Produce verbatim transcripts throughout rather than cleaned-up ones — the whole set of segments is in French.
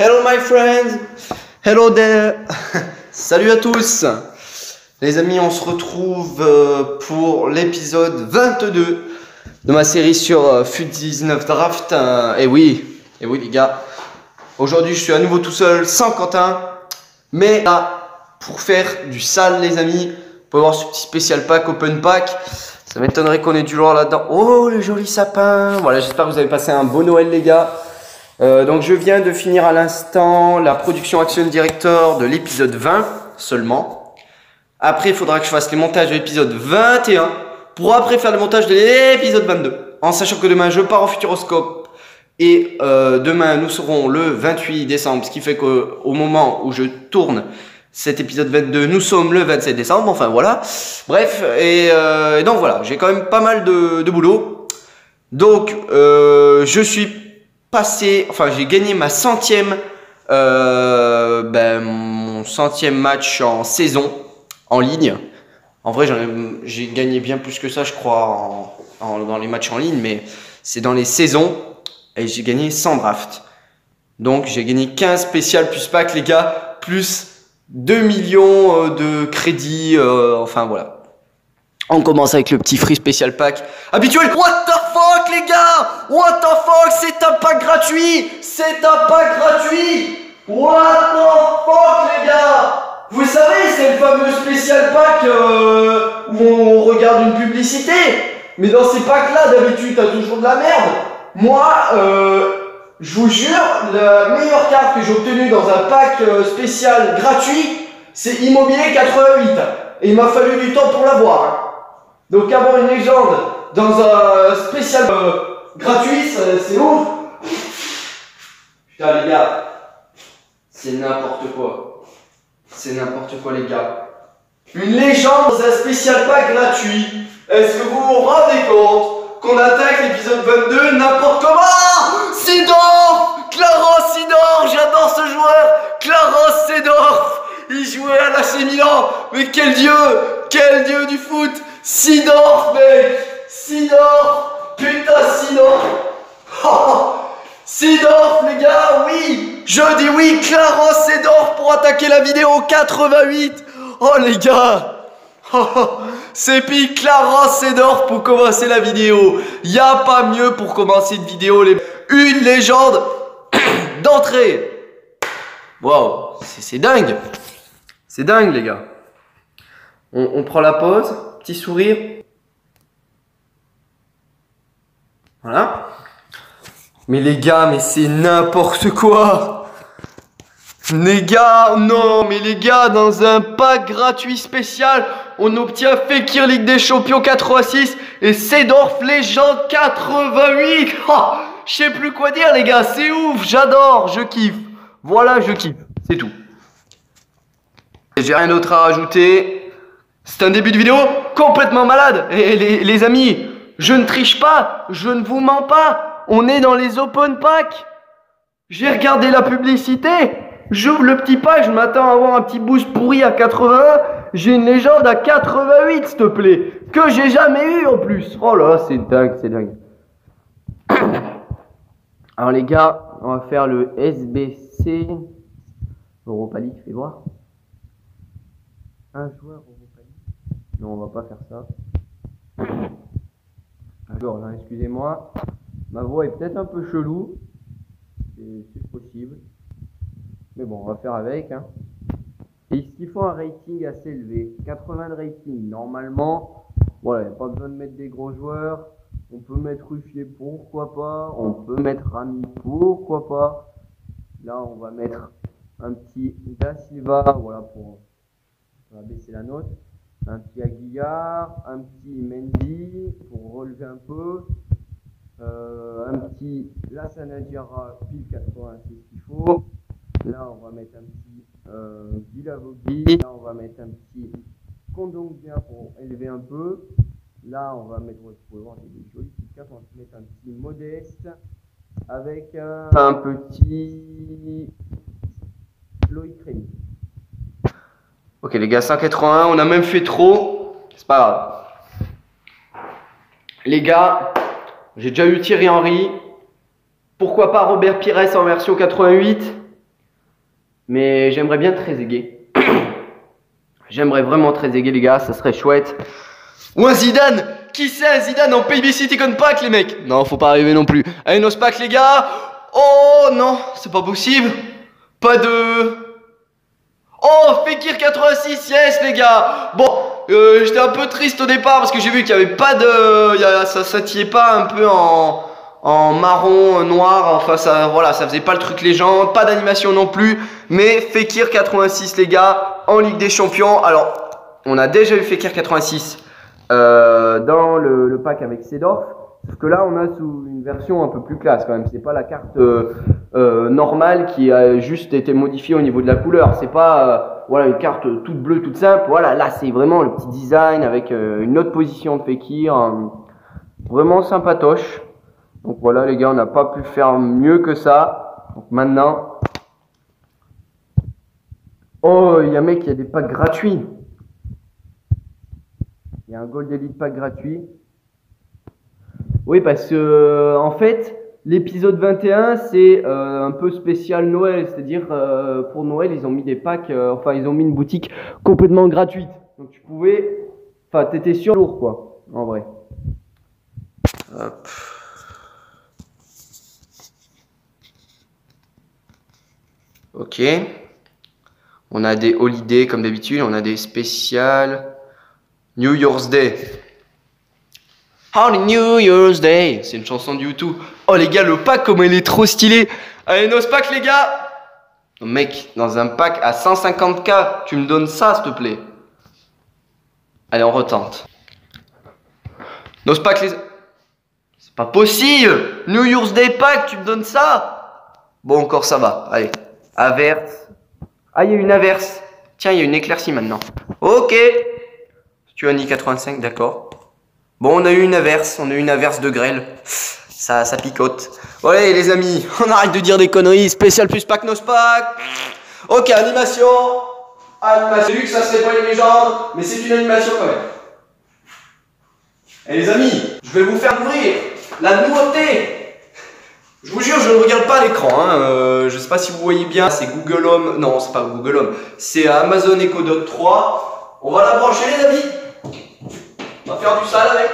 Hello my friends, hello there. Salut à tous. Les amis, on se retrouve pour l'épisode vingt-deux de ma série sur F U T dix-neuf Draft. Et oui, et oui les gars, aujourd'hui je suis à nouveau tout seul, sans Quentin. Mais là, pour faire du sale les amis, pour avoir ce petit spécial pack, open pack. Ça m'étonnerait qu'on ait du lourd là-dedans. Oh le joli sapin. Voilà, j'espère que vous avez passé un beau Noël les gars. Euh, donc je viens de finir à l'instant la production Action Director de l'épisode vingt seulement. Après il faudra que je fasse les montages de l'épisode vingt et un pour après faire le montage de l'épisode vingt-deux. En sachant que demain je pars au Futuroscope. Et euh, demain nous serons le vingt-huit décembre. Ce qui fait qu'au moment où je tourne cet épisode vingt-deux, nous sommes le vingt-sept décembre. Enfin voilà. Bref, et, euh, et donc voilà, j'ai quand même pas mal de, de boulot. Donc euh, je suis passé, enfin j'ai gagné ma centième, euh, ben, mon centième match en saison, en ligne. En vrai j'ai gagné bien plus que ça je crois en, en, dans les matchs en ligne, mais c'est dans les saisons et j'ai gagné cent drafts. Donc j'ai gagné quinze spéciales plus pack les gars, plus deux millions de crédits, euh, enfin voilà. On commence avec le petit free spécial pack habituel. What the fuck les gars? What the fuck? C'est un pack gratuit. C'est un pack gratuit. What the fuck les gars? Vous savez, c'est le fameux spécial pack euh, où on regarde une publicité. Mais dans ces packs là, d'habitude, t'as toujours de la merde. Moi, euh, je vous jure, la meilleure carte que j'ai obtenue dans un pack euh, spécial gratuit, c'est Immobilier quatre-vingt-huit. Et il m'a fallu du temps pour l'avoir. Hein. Donc avoir une légende dans un spécial euh, gratuit, c'est ouf. Putain les gars, c'est n'importe quoi. C'est n'importe quoi les gars. Une légende dans un spécial pack gratuit. Est-ce que vous vous rendez compte qu'on attaque l'épisode vingt-deux n'importe comment? Seedorf, Clarence Seedorf, j'adore ce joueur. Clarence Seedorf, il jouait à l'A C Milan. Mais quel dieu, quel dieu du foot. Seedorf mec, Seedorf, putain Seedorf. Oh, Seedorf les gars, oui, je dis oui, Clarence Seedorf pour attaquer la vidéo quatre-vingt-huit. Oh les gars, oh, c'est puis Clarence Seedorf pour commencer la vidéo. Y a pas mieux pour commencer une vidéo, les... une légende d'entrée. Waouh, c'est dingue, c'est dingue les gars. On, on prend la pause. Petit sourire. Voilà. Mais les gars, mais c'est n'importe quoi. Les gars, non, mais les gars, dans un pack gratuit spécial, on obtient Fekir Ligue des Champions quatre-vingt-six et Seedorf Légende quatre-vingt-huit. Oh, je sais plus quoi dire, les gars, c'est ouf, j'adore, je kiffe. Voilà, je kiffe, c'est tout. J'ai rien d'autre à rajouter. C'est un début de vidéo complètement malade. Et les, les amis, je ne triche pas, je ne vous mens pas. On est dans les open packs. J'ai regardé la publicité. J'ouvre le petit pack, je m'attends à avoir un petit boost pourri à quatre-vingt-un. J'ai une légende à quatre-vingt-huit, s'il te plaît. Que j'ai jamais eu en plus. Oh là, c'est dingue, c'est dingue. Alors les gars, on va faire le S B C Europa League, fais voir. Un joueur Europa League. Non, on va pas faire ça. Alors, hein, excusez-moi. Ma voix est peut-être un peu chelou. C'est possible. Mais bon, on va faire avec. Hein. Et il faut un rating assez élevé. quatre-vingts de rating. Normalement, voilà, il n'y a pas besoin de mettre des gros joueurs. On peut mettre Ruffier, pourquoi pas. On peut mettre Rami, pourquoi pas. Là, on va mettre un petit Da Silva. Voilà, pour... on va baisser la note. Un petit Aguilar, un petit Mendy pour relever un peu, euh, un petit Lassana Diarra pile quatre-vingt-six qu'il faut. Là on va mettre un petit euh, Guilavogui. Là on va mettre un petit Kondogbia pour élever un peu. Là on va mettre, vous pouvez voir des jolies petites cartes, on va mettre un petit Modeste avec euh, un petit Loïc Rémy. Ok les gars, cent quatre-vingt-un, on a même fait trop, c'est pas grave. Les gars, j'ai déjà eu Thierry Henry. Pourquoi pas Robert Pires en version quatre-vingt-huit? Mais j'aimerais bien Trezeguet. J'aimerais vraiment Trezeguet, les gars, ça serait chouette. Ou un Zidane. Qui c'est un Zidane en P B C Icon Pack, les mecs? Non, faut pas arriver non plus. Allez, nos packs, les gars. Oh non, c'est pas possible. Pas de... Oh, Fekir quatre-vingt-six, yes, les gars. Bon, euh, j'étais un peu triste au départ parce que j'ai vu qu'il n'y avait pas de... Y a, ça s'attillait pas un peu en... en marron, noir, enfin ça, voilà, ça faisait pas le truc légende, pas d'animation non plus, mais Fekir quatre-vingt-six, les gars, en Ligue des Champions. Alors, on a déjà eu Fekir quatre-vingt-six euh, dans le, le pack avec Seedorf, sauf que là, on a sous une version un peu plus classe quand même. C'est pas la carte euh, euh, normale qui a juste été modifiée au niveau de la couleur. C'est pas euh, voilà une carte toute bleue, toute simple. Voilà, là, c'est vraiment le petit design avec euh, une autre position de Fekir, hein, vraiment sympatoche. Donc voilà les gars, on n'a pas pu faire mieux que ça. Donc maintenant... Oh, il y a un mec, il y a des packs gratuits. Il y a un Gold Elite pack gratuit. Oui, parce que euh, en fait, l'épisode vingt et un, c'est euh, un peu spécial Noël. C'est-à-dire, euh, pour Noël, ils ont mis des packs, euh, enfin, ils ont mis une boutique complètement gratuite. Donc tu pouvais... Enfin, t'étais sur lourd, quoi, en vrai. Hop. Ok, on a des holidays comme d'habitude, on a des spéciales. New Year's Day. Holy New Year's Day. C'est une chanson de YouTube. Oh les gars, le pack, comment il est trop stylé. Allez, nos packs les gars. Oh, mec, dans un pack à cent cinquante K, tu me donnes ça s'il te plaît. Allez, on retente. Nos packs les... C'est pas possible. New Year's Day pack, tu me donnes ça. Bon, encore ça va, allez. Averse. Ah, il y a une averse. Tiens, il y a une éclaircie maintenant. Ok. Tu as un I quatre-vingt-cinq, d'accord. Bon, on a eu une averse. On a eu une averse de grêle. Ça, ça picote. Bon, allez, les amis, on arrête de dire des conneries. Spécial plus pack, nos pack. Ok, animation. Animation. J'ai vu que ça serait pas une légende, mais c'est une animation quand même. Et les amis, je vais vous faire ouvrir la nouveauté. Je vous jure, je ne regarde pas l'écran, hein. euh, je ne sais pas si vous voyez bien, c'est Google Home, non c'est pas Google Home, c'est Amazon Echo Dot trois. On va la brancher les amis, on va faire du sale avec.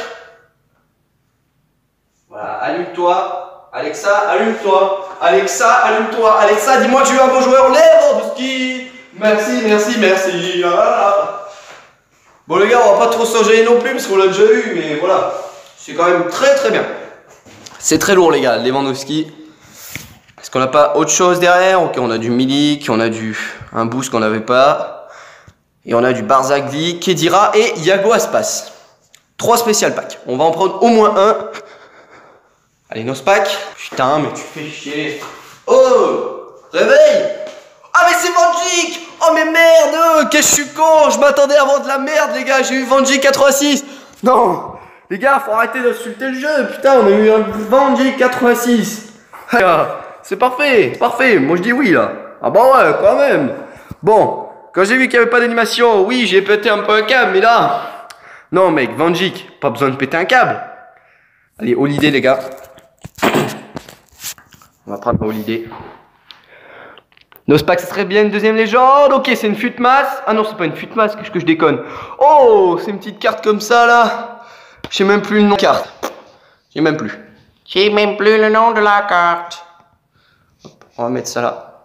Voilà, allume-toi, Alexa, allume-toi, Alexa, allume-toi, Alexa, dis-moi que je suis un bon joueur, Lewandowski. Merci, merci, merci, ah là là. Bon les gars, on va pas trop se gêner non plus parce qu'on l'a déjà eu, mais voilà, c'est quand même très très bien. C'est très lourd les gars, Lewandowski. Est-ce qu'on n'a pas autre chose derrière? Ok, on a du Milik, on a du un boost qu'on n'avait pas. Et on a du Barzagli, Khedira et Iago Aspas. Trois spécial packs. On va en prendre au moins un. Allez, nos packs. Putain, mais tu fais chier. Oh, réveille. Ah mais c'est Van Dijk. Oh mais merde, qu'est-ce que je suis con. Je m'attendais à vendre de la merde les gars, j'ai eu Van Dijk quatre-vingt-six. Non. Les gars, faut arrêter d'insulter le jeu. Putain, on a eu un Van Dijk quatre-vingt-six. C'est parfait, parfait. Moi, je dis oui, là. Ah bah ouais, quand même. Bon, quand j'ai vu qu'il n'y avait pas d'animation, oui, j'ai pété un peu un câble, mais là... Non, mec, Van Dijk, pas besoin de péter un câble. Allez, holiday, les gars. On va prendre un holiday. Nos packs, ça serait bien une deuxième légende. Ok, c'est une Futmas. Ah non, c'est pas une Futmas, que, que je déconne. Oh, c'est une petite carte comme ça, là. Je sais même plus le nom de la carte. J'ai même plus. J'ai même plus le nom de la carte. Hop, on va mettre ça là.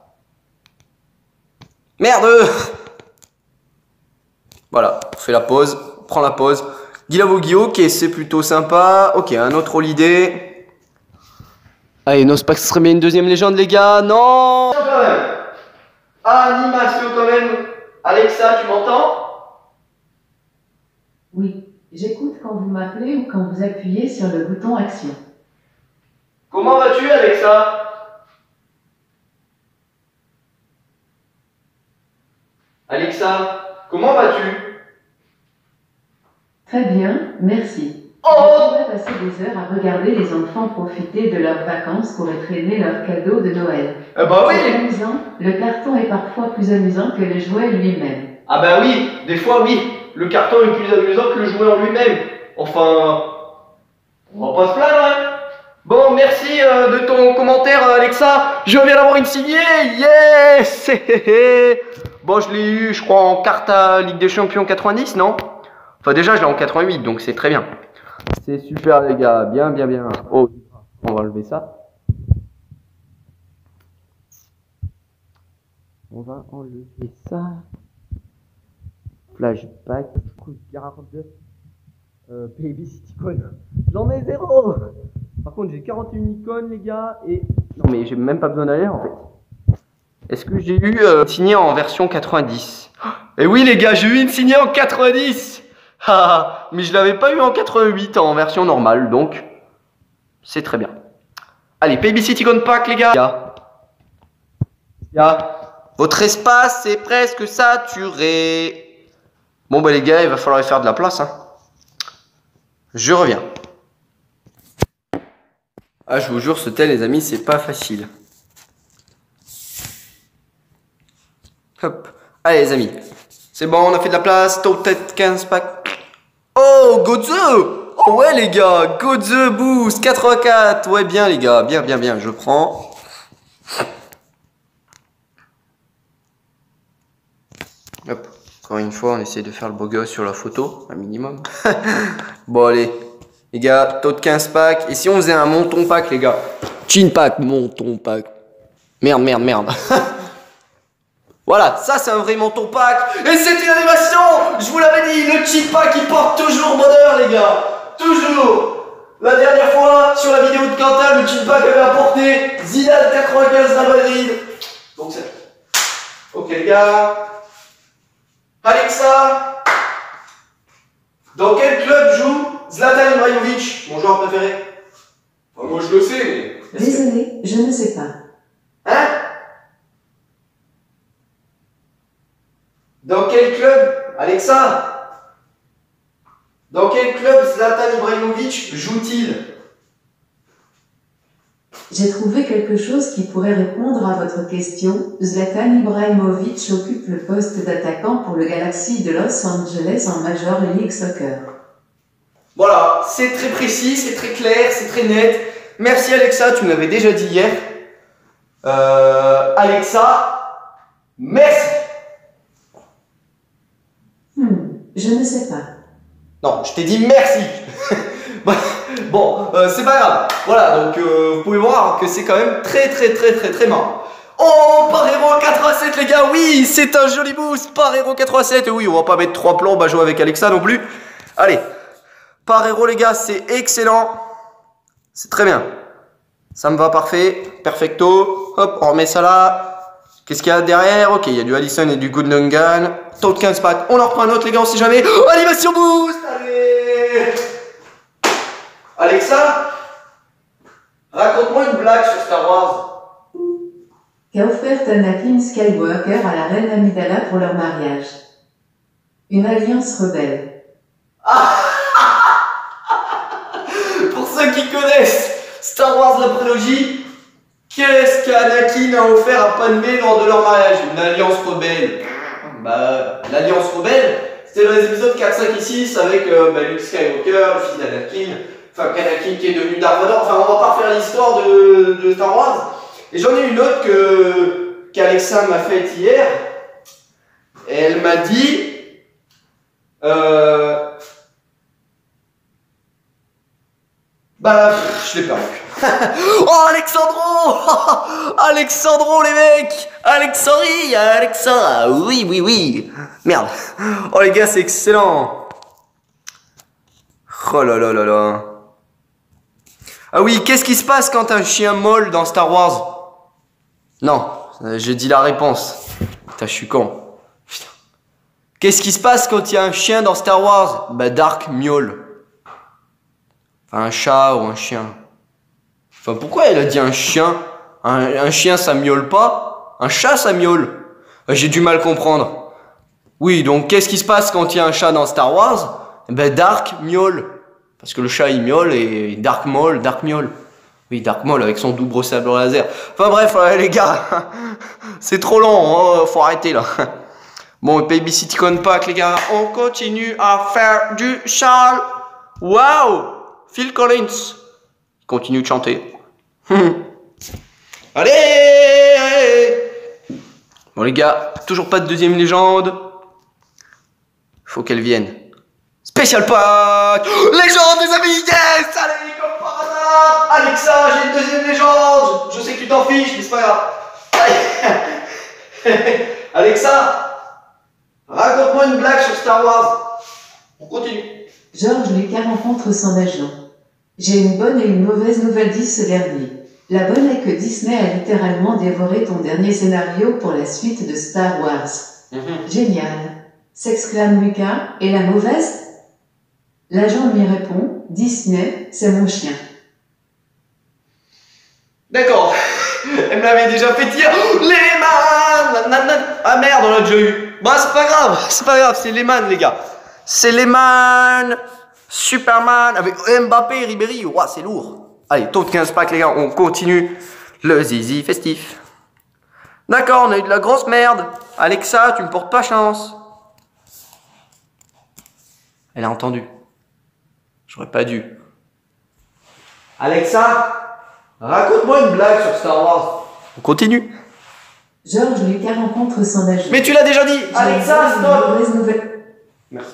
Merde! Voilà, on fait la pause. On prend la pause. Guilavogui, ok, c'est plutôt sympa. Ok, un autre holiday. Allez, non, c'est pas que ce serait bien une deuxième légende, les gars. Non! Quand même. Animation quand même. Alexa, tu m'entends? Oui. J'écoute quand vous m'appelez ou quand vous appuyez sur le bouton Action. Comment vas-tu, Alexa? Alexa, comment vas-tu? Très bien, merci. Oh! Je pourrais passer des heures à regarder les enfants profiter de leurs vacances pour traîner leurs cadeaux de Noël. Eh bah oui! C'est amusant, le carton est parfois plus amusant que le jouet lui-même. Ah bah oui, des fois oui. Le carton est plus amusant que le jouet en lui-même. Enfin, on va pas se plaindre, hein. Bon, merci euh, de ton commentaire, Alexa. Je viens d'avoir une signée. Yes. Bon, je l'ai eu, je crois, en carte à Ligue des Champions quatre-vingt-dix, non? Enfin, déjà, je l'ai en quatre-vingt-huit, donc c'est très bien. C'est super, les gars. Bien, bien, bien. Oh, on va enlever ça. On va enlever ça. Flashback. Garde. Euh, Baby City Icon. J'en ai zéro. Par contre, j'ai quarante et une icônes, les gars. Et non, mais j'ai même pas besoin d'aller en fait. Est-ce que j'ai eu euh, signé en version quatre-vingt-dix? Et oui, les gars, j'ai eu une signée en quatre-vingt-dix. Mais je l'avais pas eu en quatre-vingt-huit en version normale, donc c'est très bien. Allez, Baby City Icon Pack, les gars. Les gars, votre espace est presque saturé. Bon, bah les gars, il va falloir y faire de la place, hein. Je reviens. Ah, je vous jure, ce tel, les amis, c'est pas facile. Hop. Allez, les amis. C'est bon, on a fait de la place. Tête quinze pack. Oh, Godze. Oh, ouais, les gars. Godze Boost quatre-vingt-quatre. Ouais, bien, les gars. Bien, bien, bien. Je prends. Hop. Encore une fois, on essaie de faire le beau gosse sur la photo, un minimum. Bon, allez. Les gars, taux de quinze packs. Et si on faisait un monton pack, les gars? Chin pack, monton pack. Merde, merde, merde. Voilà, ça c'est un vrai monton pack. Et c'est une animation. Je vous l'avais dit, le chin pack il porte toujours bonheur, les gars. Toujours. La dernière fois, sur la vidéo de Quentin, le chin pack avait apporté Zidane quatre-vingt-quinze à Madrid. Donc c'est... Ok, les gars. Alexa, dans quel club joue Zlatan Ibrahimovic, mon joueur préféré? Enfin, moi je le sais, mais... Désolé, je ne sais pas. Hein? Dans quel club, Alexa? Dans quel club Zlatan Ibrahimovic joue-t-il? J'ai trouvé quelque chose qui pourrait répondre à votre question. Zlatan Ibrahimovic occupe le poste d'attaquant pour le Galaxy de Los Angeles en Major League Soccer. Voilà, c'est très précis, c'est très clair, c'est très net. Merci Alexa, tu me l'avais déjà dit hier. Euh, Alexa, merci. Hmm, je ne sais pas. Non, je t'ai dit merci. Bon, euh, c'est pas grave. Voilà, donc euh, vous pouvez voir que c'est quand même très très très très très marrant. Oh, Parero quatre-vingt-sept, les gars, oui, c'est un joli boost. Parero quatre-vingt-sept, oui, on va pas mettre trois plombs à jouer avec Alexa non plus. Allez, Parero, les gars, c'est excellent. C'est très bien. Ça me va parfait. Perfecto. Hop, on remet ça là. Qu'est-ce qu'il y a derrière? Ok, il y a du Allison et du Gundogan. Taux de quinze pack. On en reprend un autre, les gars, on sait jamais. Oh, animation boost. Allez. Alexa, raconte-moi une blague sur Star Wars. Qu'a offert Anakin Skywalker à la reine Amidala pour leur mariage? Une alliance rebelle. Ah. Pour ceux qui connaissent Star Wars la prélogie, qu'est-ce qu'Anakin a offert à Padmé lors de leur mariage? Une alliance rebelle. Bah, l'alliance rebelle, c'était dans les épisodes quatre, cinq et six avec euh, bah, Luke Skywalker, le fils d'Anakin. Enfin, Anakin qui est devenu Dark Vador. Enfin, on va pas refaire l'histoire de, de Star Wars. Et j'en ai une autre que qu'Alexa m'a faite hier. Et elle m'a dit... Euh, bah, je l'ai perdu. Oh, Alexandro. Alexandro, les mecs. Alexandrie, Alexandra. Oui, oui, oui. Merde. Oh, les gars, c'est excellent. Oh là là là là. Ah oui, qu'est-ce qui se passe quand un chien molle dans Star Wars? Non, j'ai dit la réponse. Putain, je suis con. Qu'est-ce qui se passe quand il y a un chien dans Star Wars? Bah, Dark miaule. Enfin, un chat ou un chien. Enfin, pourquoi elle a dit un chien? un, un chien, ça miaule pas. Un chat, ça miaule. J'ai du mal comprendre. Oui, donc qu'est-ce qui se passe quand il y a un chat dans Star Wars? Ben, Dark miaule. Parce que le chat il miaule et Dark Maul, Dark miaule. Oui, Dark Maul avec son double sabre laser. Enfin bref, euh, les gars, c'est trop long, hein, faut arrêter là. Bon, Baby City Icon Pack, les gars, on continue à faire du Charles. Waouh, Phil Collins. Continue de chanter. Allez, allez. Bon les gars, toujours pas de deuxième légende. Faut qu'elle vienne. Spécial pack. Légende des amis, yes. Allez, comme par hasard. Alexa, j'ai une deuxième légende. Je sais que tu t'en fiches, mais c'est pas grave. Alexa, raconte-moi une blague sur Star Wars. On continue. George Lucas rencontre son agent. J'ai une bonne et une mauvaise nouvelle, dit ce dernier. La bonne est que Disney a littéralement dévoré ton dernier scénario pour la suite de Star Wars. Mm-hmm. Génial, s'exclame Lucas. Et la mauvaise? L'agent lui répond, Disney, c'est mon chien. D'accord. Elle me l'avait déjà fait dire. Lehman. Ah merde, on l'a déjà eu. Bah c'est pas grave, c'est pas grave, c'est Lehman les gars. C'est Lehman, Superman avec Mbappé, Ribéry. Ouah, c'est lourd. Allez, taux de quinze packs les gars, on continue le zizi festif. D'accord, on a eu de la grosse merde. Alexa, tu me portes pas chance. Elle a entendu. J'aurais pas dû. Alexa, raconte-moi une blague sur Star Wars. On continue. George Lucas rencontre son agent. Mais tu l'as déjà dit. Alexa, stop. Merci.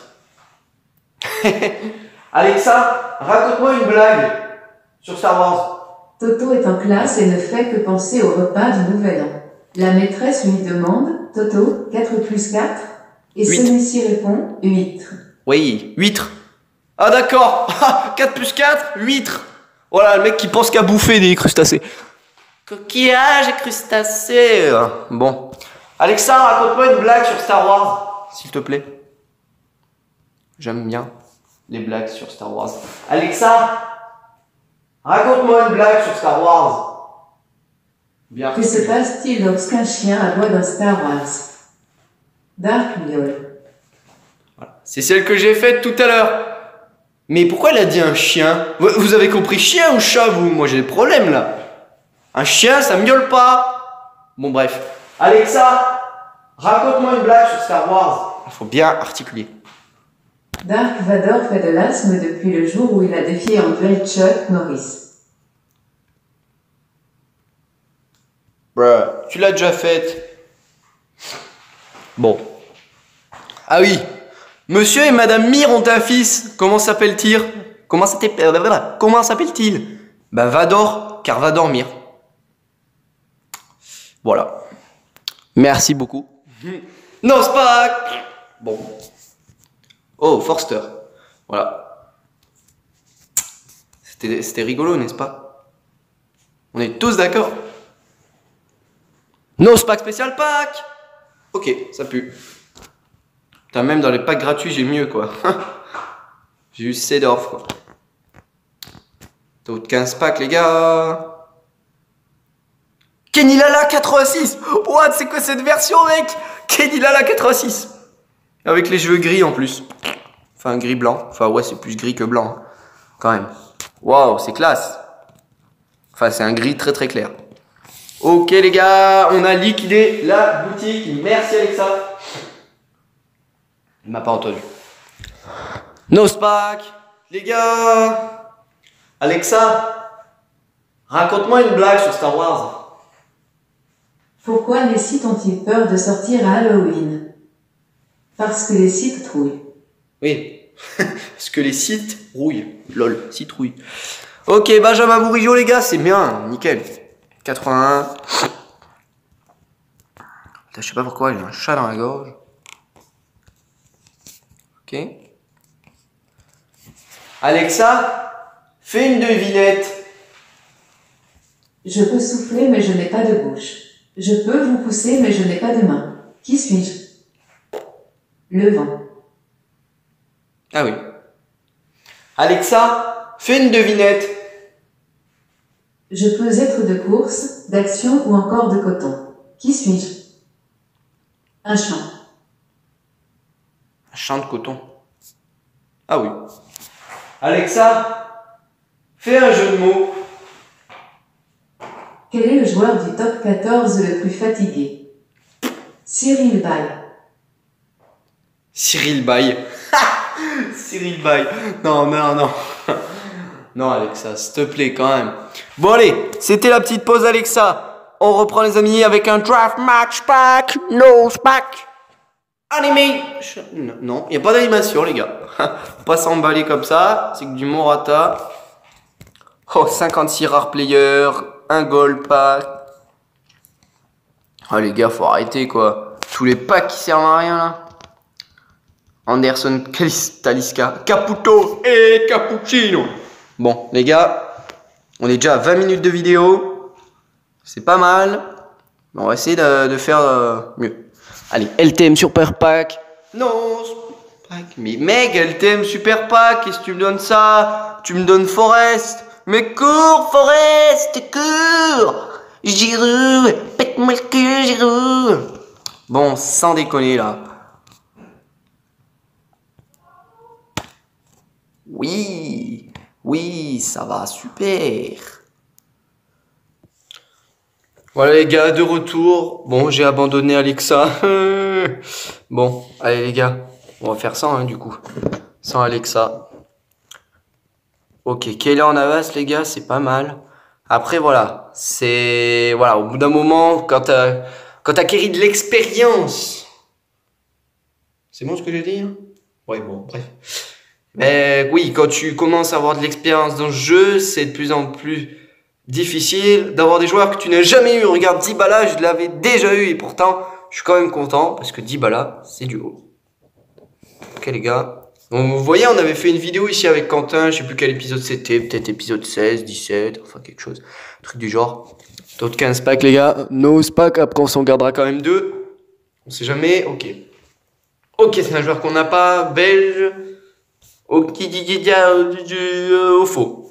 Alexa, raconte-moi une blague sur Star Wars. Toto est en classe et ne fait que penser au repas du Nouvel An. La maîtresse lui demande, Toto, quatre plus quatre? Et celui-ci répond, huître. Oui, huître. Ah d'accord, quatre plus quatre, huître. Voilà, le mec qui pense qu'à bouffer des crustacés. Coquillage et crustacés. Bon. Alexa, raconte-moi une blague sur Star Wars, s'il te plaît. J'aime bien les blagues sur Star Wars. Alexa, raconte-moi une blague sur Star Wars. Bien. Que se passe-t-il lorsqu'un chien aboie dans Star Wars? Dark Miol. Voilà. C'est celle que j'ai faite tout à l'heure. Mais pourquoi elle a dit un chien? Vous avez compris chien ou chat, vous? Moi j'ai des problèmes là. Un chien, ça miaule pas. Bon bref. Alexa, raconte-moi une blague sur Star Wars. Il faut bien articuler. Dark Vador fait de l'asthme depuis le jour où il a défié en duel Chuck Norris. Bruh, tu l'as déjà faite. Bon. Ah oui. Monsieur et Madame Mir ont un fils. Comment s'appelle-t-il? Comment s'appelle-t-il? Comment s'appelle-t-il? Bah Vador, car va dormir. Voilà. Merci beaucoup. No Spack. Bon. Oh, Forster. Voilà. C'était, c'était rigolo, n'est-ce pas? On est tous d'accord? No Spack spécial pack. Ok, ça pue. Putain, même dans les packs gratuits, j'ai mieux, quoi. J'ai eu Cedorf, quoi. Taux de quinze packs, les gars. Kenny Lala quatre-vingt-six. What, c'est quoi cette version, mec? Kenny Lala quatre-vingt-six. Avec les cheveux gris, en plus. Enfin, gris blanc. Enfin, ouais, c'est plus gris que blanc. Hein. Quand même. Waouh, c'est classe. Enfin, c'est un gris très très clair. Ok, les gars, on a liquidé la boutique. Merci, Alexa. Il m'a pas entendu. No Spack. Les gars. Alexa, raconte-moi une blague sur Star Wars. Pourquoi les Sith ont-ils peur de sortir à Halloween? Parce que les Sith trouillent. Oui, parce que les Sith rouillent. Lol, Sith rouillent. Ok, Benjamin Bourigeaud, les gars, c'est bien, nickel. quatre-vingt-un. Putain, je sais pas pourquoi, j'ai un chat dans la gorge. Ok. Alexa, fais une devinette. Je peux souffler, mais je n'ai pas de bouche. Je peux vous pousser, mais je n'ai pas de main. Qui suis-je? Le vent. Ah oui. Alexa, fais une devinette. Je peux être de course, d'action ou encore de coton. Qui suis-je? Un champ. Un champ de coton. Ah oui. Alexa, fais un jeu de mots. Quel est le joueur du top quatorze le plus fatigué? Cyril Bay. Cyril Bay. Cyril Bay. Non, non, non. Non, Alexa, s'il te plaît, quand même. Bon, allez, c'était la petite pause, Alexa. On reprend, les amis, avec un draft match pack. No pack. Animé. Non, il n'y a pas d'animation, les gars. Faut pas s'emballer comme ça. C'est que du Morata. Oh, cinquante-six rares players. Un gold pack. Oh, les gars, faut arrêter, quoi. Tous les packs qui servent à rien, là. Anderson, Talisca, Caputo et Cappuccino. Bon, les gars, on est déjà à vingt minutes de vidéo. C'est pas mal. On va essayer de, de faire euh, mieux. Allez, L T M Super Pack. Non, pack. Mais mec, L T M Super Pack, qu'est-ce que tu me donnes ça? Tu me donnes Forest. Mais cours, Forest, cours. Giroud, pète-moi le cul, Giroud. Bon, sans déconner là. Oui, oui, ça va, super. Voilà les gars, de retour. Bon, j'ai abandonné Alexa. Bon, allez les gars, on va faire sans hein, du coup. Sans Alexa. Ok, quelle est en avance les gars, c'est pas mal. Après voilà, c'est... Voilà, au bout d'un moment, quand t'as quand t'acquéris de l'expérience. C'est bon ce que j'ai dit hein? Ouais, bon, bref. Mais oui, quand tu commences à avoir de l'expérience dans le jeu, c'est de plus en plus difficile d'avoir des joueurs que tu n'as jamais eu. Regarde, Dybala, je l'avais déjà eu et pourtant, je suis quand même content parce que Dybala, c'est du haut. Ok les gars. Donc, vous voyez, on avait fait une vidéo ici avec Quentin, je sais plus quel épisode c'était, peut-être épisode seize, dix-sept, enfin quelque chose, truc du genre. D'autres quinze packs les gars, no pack, après on s'en gardera quand même deux. On sait jamais, ok. Ok, c'est un joueur qu'on n'a pas, belge. Au au faux.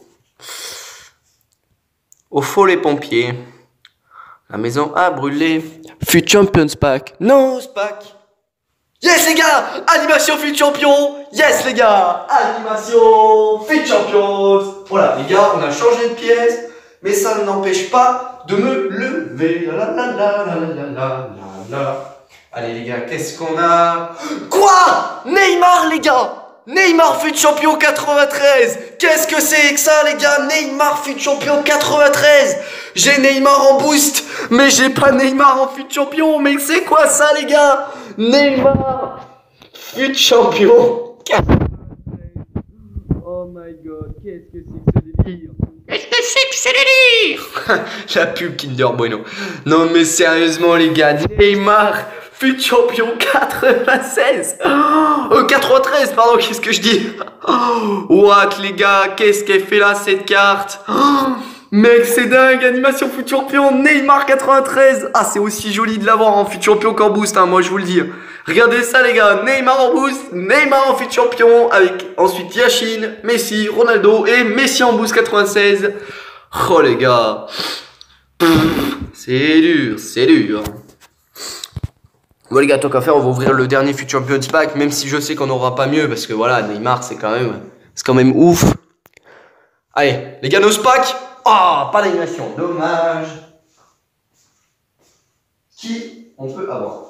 Au faux les pompiers. La maison a brûlé. Fut Champions Pack. Non, Pack. Yes les gars, animation Fut Champion. Yes les gars, animation Fut Champions. Voilà les gars, on a changé de pièce, mais ça ne n'empêche pas de me lever. La la la la la la la la. Allez les gars, qu'est-ce qu'on a? Quoi? Neymar les gars. Neymar fut champion quatre-vingt-treize. Qu'est-ce que c'est que ça les gars? Neymar fut champion quatre-vingt-treize. J'ai Neymar en boost, mais j'ai pas Neymar en fut champion. Mais c'est quoi ça les gars? Neymar fut champion. Oh my god, qu'est-ce que c'est que ce délire? Qu'est-ce que c'est que ce délire? La pub Kinder Bueno. Non mais sérieusement les gars, Neymar fut champion quatre-vingt-seize. Oh, quatre-vingt-treize, pardon, qu'est-ce que je dis? Oh, what les gars, qu'est-ce qu'elle fait là cette carte? Oh, mec, c'est dingue, animation fut champion, Neymar quatre-vingt-treize. Ah, c'est aussi joli de l'avoir en fut champion qu'en boost, hein, moi je vous le dis. Regardez ça les gars, Neymar en boost, Neymar en fut champion, avec ensuite Yachine, Messi, Ronaldo et Messi en boost quatre-vingt-seize. Oh les gars, c'est dur, c'est dur. Bon les gars, tant qu'à faire, on va ouvrir le dernier Fut Champions Pack, même si je sais qu'on n'aura pas mieux, parce que voilà, Neymar, c'est quand même, c'est quand même ouf. Allez, les gars, nos packs. Ah, oh, pas d'animation, dommage. Qui on peut avoir?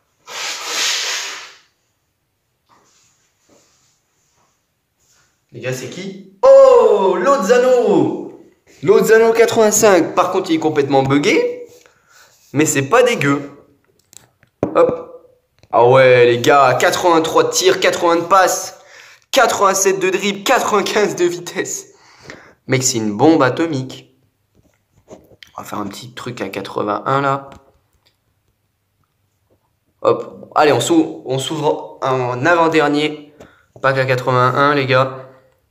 Les gars, c'est qui? Oh, Lozano. Lozano quatre-vingt-cinq. Par contre, il est complètement buggé, mais c'est pas dégueu. Hop. Ah ouais les gars, quatre-vingt-trois de tir, quatre-vingts de passe, quatre-vingt-sept de dribble, quatre-vingt-quinze de vitesse. Mec, c'est une bombe atomique. On va faire un petit truc à quatre-vingt-un là. Hop. Allez, on s'ouvre, on s'ouvre en avant-dernier. Pack à quatre-vingt-un les gars.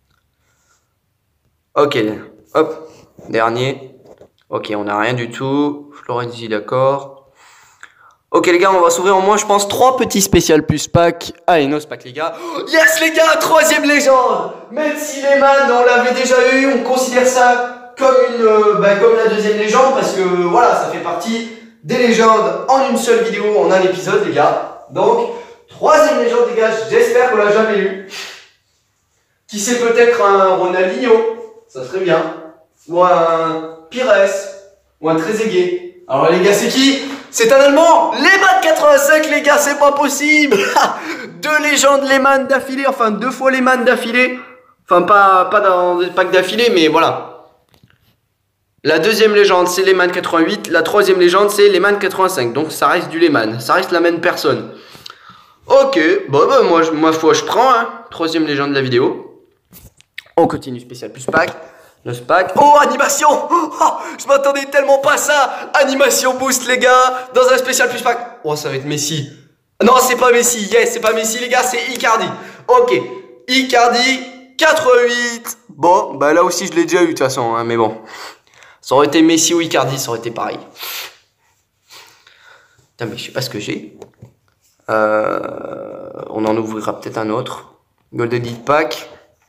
Ok. Hop. Dernier. Ok, on n'a rien du tout. Florenzi, d'accord. Ok les gars, on va s'ouvrir en moins je pense trois petits spécial plus pack. Allez, nos pack les gars. Yes les gars, troisième légende. Même si les man on l'avait déjà eu, on considère ça comme une euh, bah, comme la deuxième légende parce que voilà, ça fait partie des légendes en une seule vidéo, en un épisode les gars. Donc, troisième légende les gars, j'espère qu'on l'a jamais eu. Qui c'est, peut-être un Ronaldinho, ça serait bien. Ou un Pires, ou un Trezeguet. Alors les gars, c'est qui? C'est un Allemand. Lehmann quatre-vingt-cinq les gars, c'est pas possible. Deux légendes Lehmann d'affilée, enfin deux fois Lehmann d'affilée. Enfin, pas, pas dans des packs d'affilée, mais voilà. La deuxième légende, c'est Lehman quatre-vingt-huit. La troisième légende, c'est Lehman quatre-vingt-cinq. Donc, ça reste du Lehman. Ça reste la même personne. Ok, bon, bah, moi, je, ma foi, je prends. Hein. Troisième légende de la vidéo. On continue spécial plus pack. Le pack. Oh, animation! Oh, je m'attendais tellement pas à ça! Animation boost, les gars! Dans un spécial plus pack. Oh, ça va être Messi. Non, c'est pas Messi. Yes, c'est pas Messi, les gars, c'est Icardi. Ok. Icardi, quatre-vingt-huit. Bon, bah là aussi, je l'ai déjà eu, de toute façon. Hein, mais bon. Ça aurait été Messi ou Icardi, ça aurait été pareil. Putain, mais je sais pas ce que j'ai. Euh, on en ouvrira peut-être un autre. Golden Elite Pack.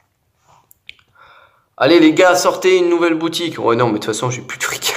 Allez les gars, sortez une nouvelle boutique. Oh non, mais de toute façon, j'ai plus de fric.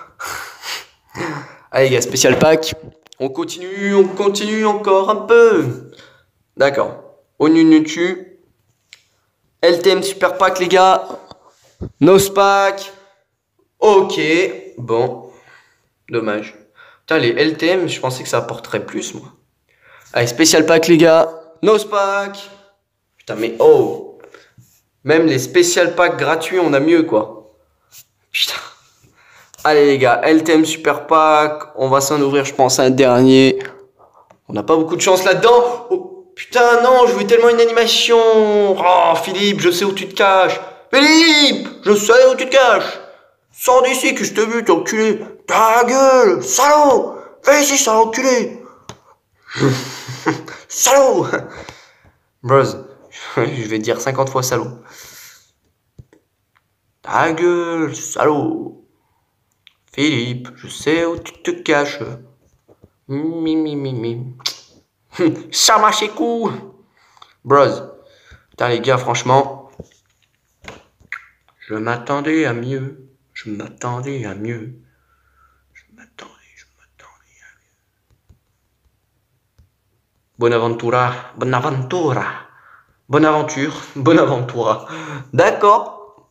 Allez les gars, spécial pack. On continue, on continue encore un peu. D'accord. Onunutu. L T M Super Pack les gars. Nospack. Ok. Bon. Dommage. Putain, les L T M, je pensais que ça apporterait plus, moi. Allez, spécial pack les gars. Nospack. Putain, mais oh. Même les spécial packs gratuits, on a mieux, quoi. Putain. Allez, les gars, L T M Super Pack. On va s'en ouvrir, je pense, un dernier. On n'a pas beaucoup de chance là-dedans. Oh, putain, non, je veux tellement une animation. Oh, Philippe, je sais où tu te caches. Philippe, je sais où tu te caches. Sors d'ici que je te bute, enculé. Ta gueule, salaud. Viens ici, salaud, enculé. Salaud. Bros. Je vais dire cinquante fois salaud. Ta gueule, salaud. Philippe, je sais où tu te caches. Mi mi mi mi. Ça marche coup. Bros. Putain les gars, franchement. Je m'attendais à mieux. Je m'attendais à mieux. Je m'attendais, je m'attendais à mieux. Bonaventura. Bonaventura. Bonne aventure, bonne aventure. D'accord.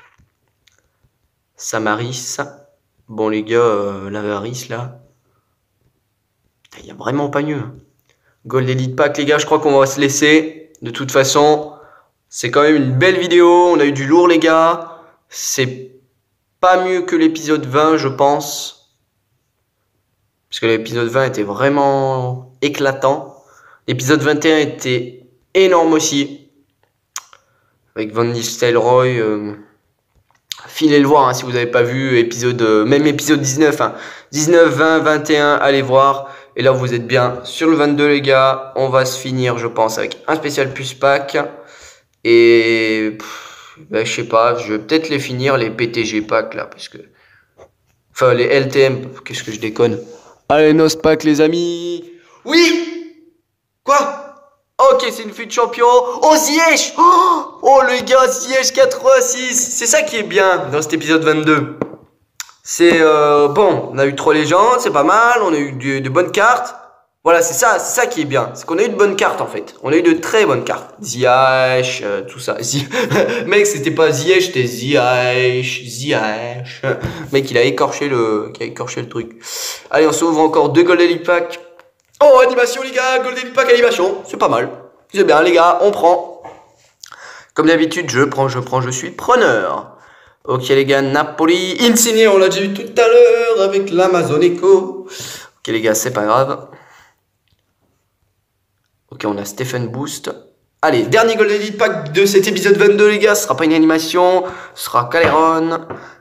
Samaris. Bon les gars, euh, l'avarice là. Il n'y a vraiment pas mieux. Gold Elite Pack les gars, je crois qu'on va se laisser. De toute façon, c'est quand même une belle vidéo. On a eu du lourd les gars. C'est pas mieux que l'épisode vingt je pense. Parce que l'épisode vingt était vraiment éclatant. L'épisode vingt et un était énorme aussi. Avec Van Nistelrooy. Euh, filez le voir hein, si vous n'avez pas vu. Épisode, euh, même épisode dix-neuf. Hein. dix-neuf, vingt, vingt et un. Allez voir. Et là vous êtes bien sur le vingt-deux les gars. On va se finir je pense avec un spécial plus pack. Et pff, ben, je sais pas. Je vais peut-être les finir les P T G pack là. Parce que... Enfin les L T M. Qu'est-ce que je déconne. Allez Nospack les amis. Oui. Quoi? Ok, c'est une fuite champion. Oh, Ziyech. Oh, oh, le gars, Ziyech quatre-vingt-six. C'est ça qui est bien dans cet épisode vingt-deux. C'est, euh, bon, on a eu trois légendes, c'est pas mal. On a eu de, de bonnes cartes. Voilà, c'est ça, c'est ça qui est bien. C'est qu'on a eu de bonnes cartes, en fait. On a eu de très bonnes cartes. Ziyech, euh, tout ça. Zi... Mec, c'était pas Ziyech, c'était Ziyech. Ziyech. Mec, il a écorché le, il a écorché le truc. Allez, on s'ouvre encore deux Gold Elite Pack. Oh, animation les gars, Golden Pack animation, c'est pas mal. C'est bien les gars, on prend. Comme d'habitude, je prends, je prends, je suis preneur. Ok les gars, Napoli, Insigne, on l'a déjà vu tout à l'heure avec l'Amazon Echo. Ok les gars, c'est pas grave. Ok, on a Stephen Boost. Allez, dernier Golden Elite Pack de cet épisode vingt-deux les gars, ce sera pas une animation, ce sera Caleron.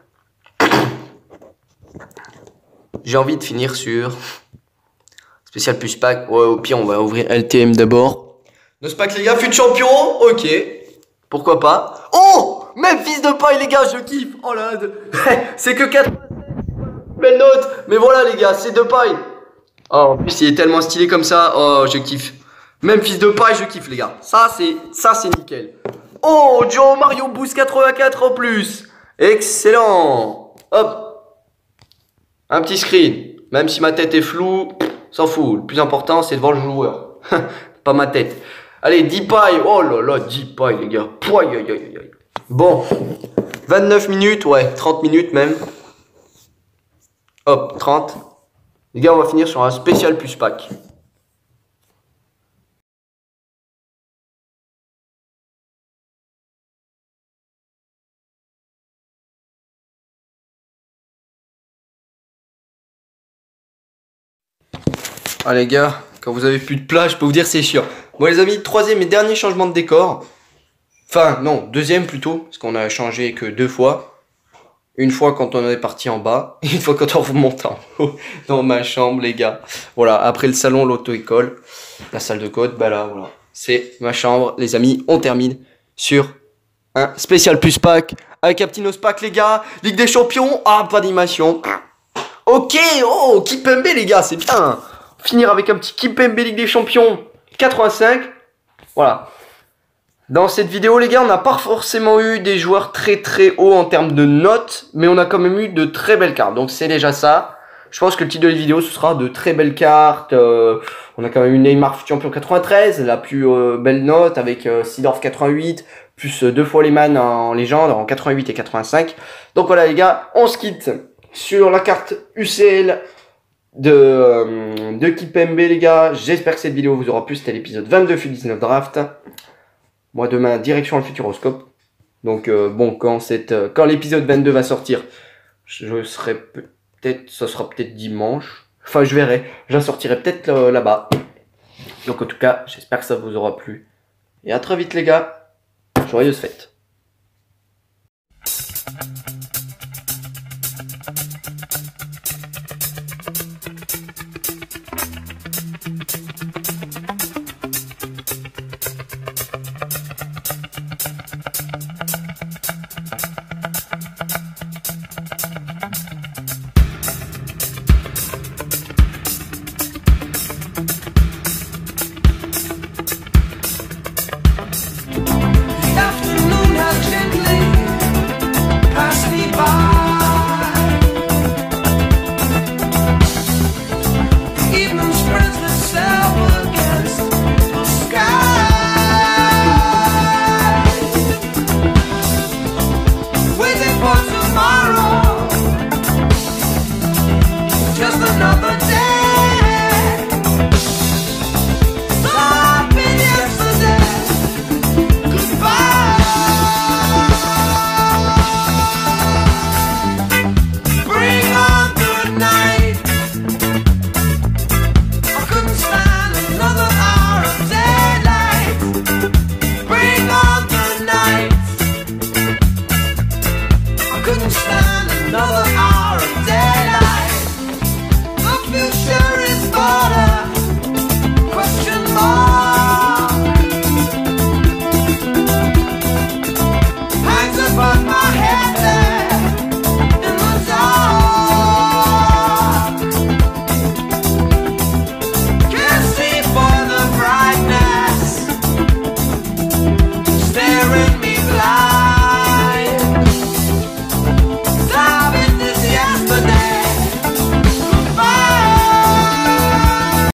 J'ai envie de finir sur... Spécial plus pack. Ouais, au pire, on va ouvrir L T M d'abord. Nospack, les gars, fut champion. Ok. Pourquoi pas. Oh, même fils de paille, les gars, je kiffe. Oh là, de... c'est que quatre. Belle note. Mais voilà, les gars, c'est de paille. Oh, en plus, il est tellement stylé comme ça. Oh, je kiffe. Même fils de paille, je kiffe, les gars. Ça, c'est ça, c'est nickel. Oh, Joe Mario Boost quatre-vingt-quatre en plus. Excellent. Hop. Un petit screen. Même si ma tête est floue. S'en fout, le plus important c'est de voir le joueur, pas ma tête. Allez, dix pailles, oh là là, dix pailles les gars. Aïe, aïe, aïe, aïe. Bon, vingt-neuf minutes, ouais, trente minutes même. Hop, trente. Les gars, on va finir sur un spécial plus pack. Ah les gars, quand vous avez plus de place, je peux vous dire c'est chiant. Bon les amis, troisième et dernier changement de décor. Enfin non, deuxième plutôt, parce qu'on a changé que deux fois. Une fois quand on est parti en bas, et une fois quand on remonte en haut dans ma chambre les gars. Voilà, après le salon, l'auto-école, la salle de code, bah là voilà. C'est ma chambre, les amis, on termine sur un spécial plus pack avec un petit nose pack les gars. Ligue des champions, ah pas d'animation. Ok, oh, Kimpembe les gars, c'est bien. Finir avec un petit Kimpembe Ligue des champions quatre-vingt-cinq. Voilà. Dans cette vidéo les gars, on n'a pas forcément eu des joueurs très très hauts en termes de notes, mais on a quand même eu de très belles cartes. Donc c'est déjà ça. Je pense que le titre de la vidéo ce sera de très belles cartes. Euh, on a quand même eu Neymar champion quatre-vingt-treize, la plus euh, belle note avec euh, Seedorf quatre-vingt-huit, plus euh, deux fois Lehmann en légende en quatre-vingt-huit et quatre-vingt-cinq. Donc voilà les gars, on se quitte sur la carte U C L de, euh, de Kimpembe les gars. J'espère que cette vidéo vous aura plu. C'était l'épisode vingt-deux F U dix-neuf Draft. Moi demain direction le Futuroscope. Donc euh, bon, quand cette euh, quand l'épisode vingt-deux va sortir, je serai peut-être, ça sera peut-être dimanche. Enfin je verrai, j'en sortirai peut-être euh, là-bas. Donc en tout cas, j'espère que ça vous aura plu. Et à très vite les gars. Joyeuses fêtes.